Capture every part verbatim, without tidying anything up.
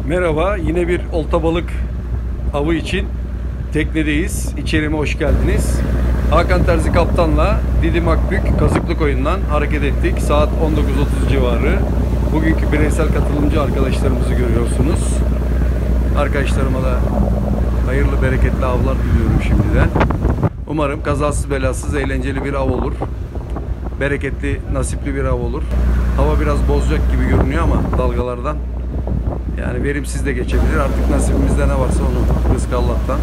Merhaba, yine bir olta balık avı için teknedeyiz. İçerime hoş geldiniz. Hakan Terzi Kaptan'la Didim Akbük Kazıklı Koyun'dan hareket ettik. Saat on dokuz otuz civarı. Bugünkü bireysel katılımcı arkadaşlarımızı görüyorsunuz. Arkadaşlarıma da hayırlı, bereketli avlar diliyorum şimdiden. Umarım kazasız belasız eğlenceli bir av olur. Bereketli, nasipli bir av olur. Hava biraz bozacak gibi görünüyor ama dalgalardan. Yani verimsiz de geçebilir. Artık nasibimizde ne varsa onu, rızkı Allah'tan.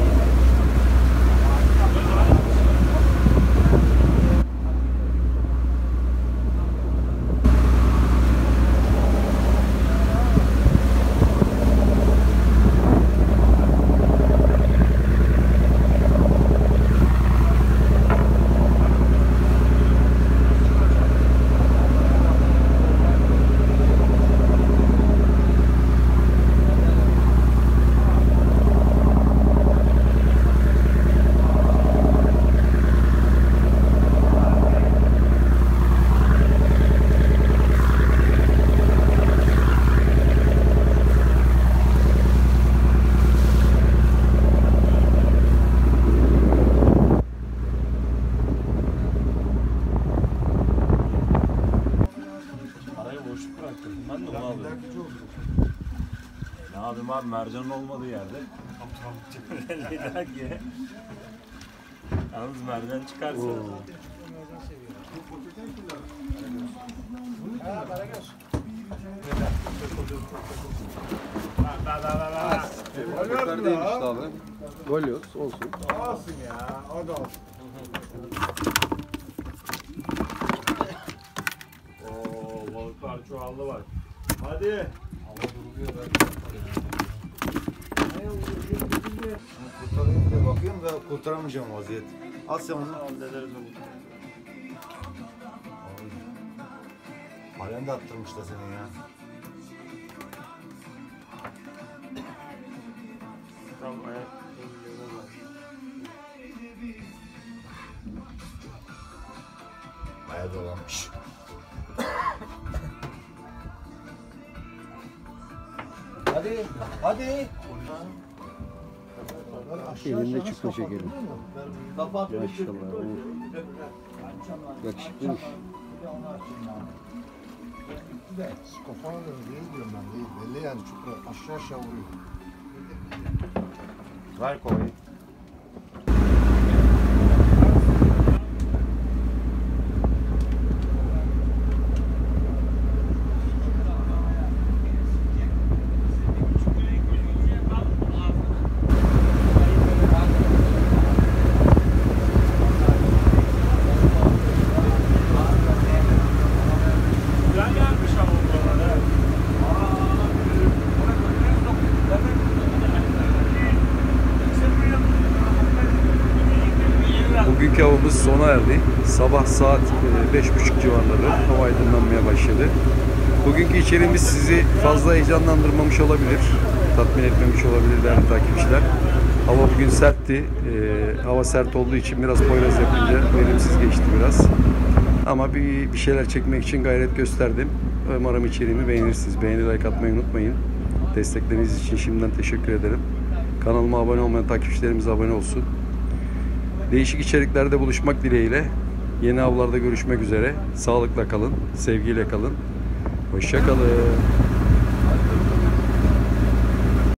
Ben de onu alıyorum. Ne yapayım abi, mercanın olmadığı yerde. Lider ki. Yalnız mercan çıkarsa. Balıklar değilmiş abi. Golyoz olsun. Olsun ya, o da olsun. Oo, balıklar çoğaldı bak. Hadi. Hava duruyor. Kurtarayım diye bakıyorum da kurtaramayacağım vaziyet. Al sen onu. Hallederiz onu. Halen de attırmış da seni ya. Tam ayak. Baya dolanmış. Hadi, hadi. Elinde çıkma şekerim. Kapat. Maşallah. Yakışıklıymış. Kafanı değil diyorum ben, değil. Belli yani, çok aşağı aşağı vuruyor. Ver kovayı. Bugünkü avımız sona erdi. Sabah saat beş buçuk civarları hava aydınlanmaya başladı. Bugünkü içeriğimiz sizi fazla heyecanlandırmamış olabilir, tatmin etmemiş olabilir değerli takipçiler. Hava bugün sertti. Ee, hava sert olduğu için biraz poyraz yapınca verimsiz geçti biraz. Ama bir, bir şeyler çekmek için gayret gösterdim. Umarım içeriğimi beğenirsiniz. Beğeni, like atmayı unutmayın. Destekleriniz için şimdiden teşekkür ederim. Kanalıma abone olmayan takipçilerimiz abone olsun. Değişik içeriklerde buluşmak dileğiyle. Yeni avlarda görüşmek üzere. Sağlıkla kalın, sevgiyle kalın. Hoşça kalın.